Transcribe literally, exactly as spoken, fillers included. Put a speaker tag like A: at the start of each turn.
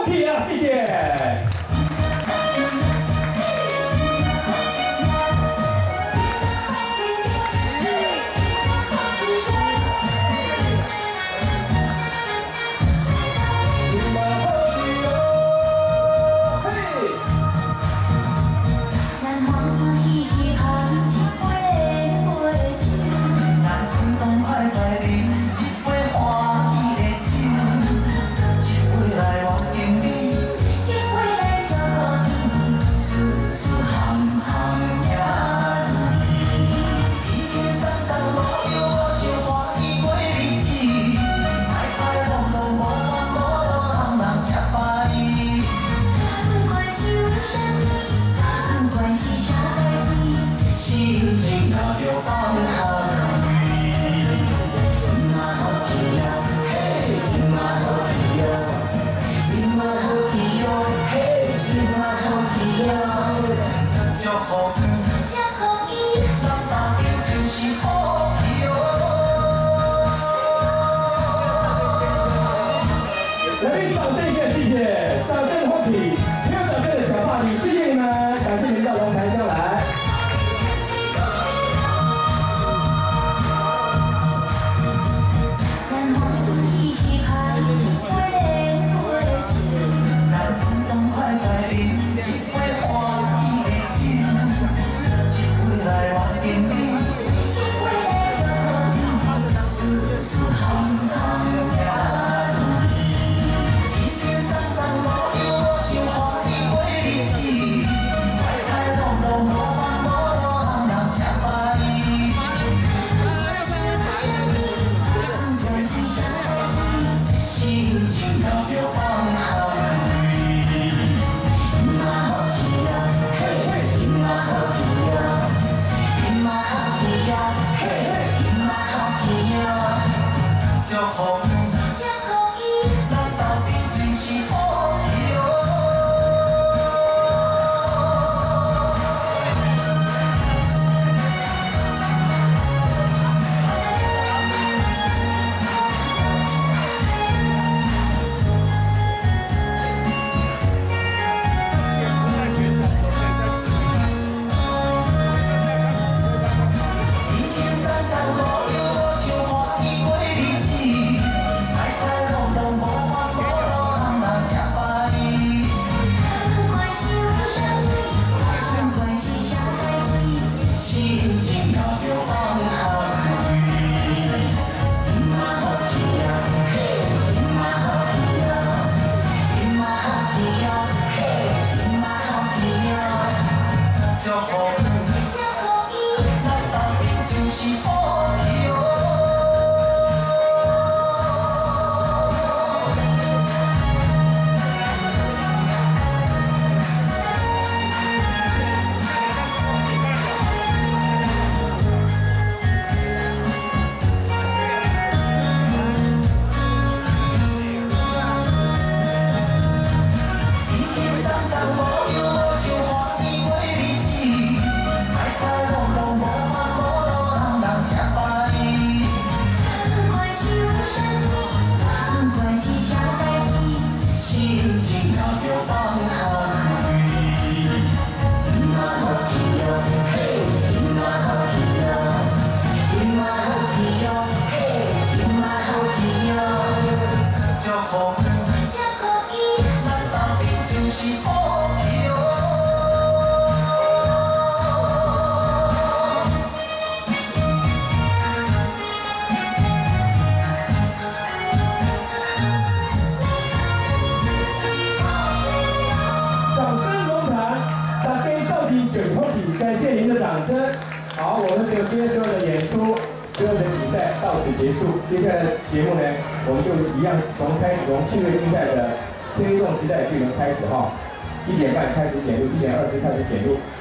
A: T 啊，谢谢。 来宾掌声一下，谢谢！掌声欢喜，没有掌声的小霸女，谢谢你们，感谢你们到龙台上来。感谢您的掌声。好，我们就今天所有的演出、所有的比赛到此结束。接下来的节目呢，我们就一样从开始从趣味竞赛的推动时代巨轮开始哈，一点半开始点入，一点二十开始点入。